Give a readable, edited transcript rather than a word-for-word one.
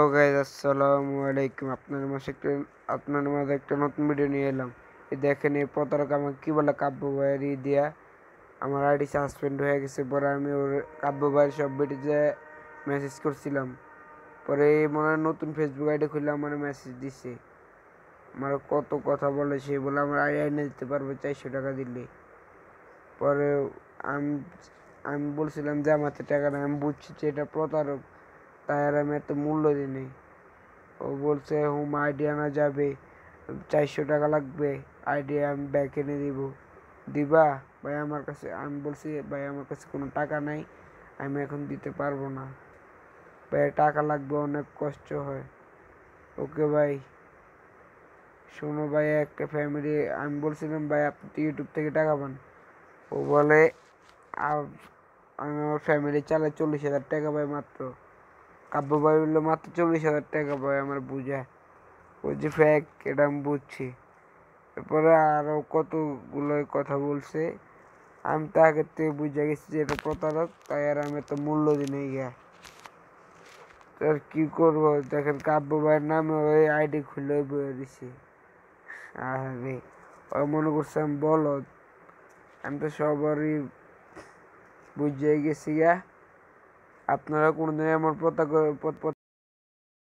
Guys, আসসালামু আলাইকুম। আপনার মাঝে একটা নতুন ভিডিও নিয়ে এলাম। এই দেখেন, এই প্রতারক আমাকে কি বলে কাব্য ভাইয়ের দিয়া আমার আইডি সাসপেন্ড হয়ে গেছে। পরে আমি ওর কাব্য ভাইয়ের সব ভিডিওতে মেসেজ করছিলাম। পরে মনে হয় নতুন ফেসবুক আইডি খুলে আমার মেসেজ দিছে। আমার কত কথা বলে, সে বলে আমার আইডি এনে দিতে পারবে 400 টাকা দিলে। পরে আমি আমি বলছিলাম যে আমার টাকা না, আমি বুঝছি যে এটা প্রতারক, তাই আর আমি এত মূল্য দিই। ও বলছে হোম আইডি আনা যাবে, 400 টাকা লাগবে, আইডি আমি ব্যাক এনে দিব। দিবা ভাই আমার কাছে? আমি বলছি ভাই আমার কাছে কোনো টাকা নাই, আমি এখন দিতে পারবো না ভাই, টাকা লাগবে, অনেক কষ্ট হয়। ওকে ভাই, শোনো ভাই, একটা ফ্যামিলি, আমি বলছিলাম ভাই আপনি তো ইউটিউব থেকে টাকা পান। ও বলে আমি আমার ফ্যামিলি চালাই 40,000 টাকা পাই মাত্র। কাব্য ভাই বললো মাত্র 40,000 টাকা পাই, আমার বুঝা ওই যে ফ্যাক, এটা আমি বুঝছি। এরপরে আরও কতগুলো কথা বলছে, আমি তো আগের থেকে বুঝে গেছি যে এটা প্রতারক, তাই আর আমি তো মূল্য দিই নাই গিয়া। আর কি করবো, দেখেন কাব্য ভাইয়ের নামে ওই আইডি খুলে বয়ে দিছি। আরে ও মনে করছে আমি বলদ, আমি তো সবারই বুঝে গেছি গা। আপনারা কোনোদিন এমন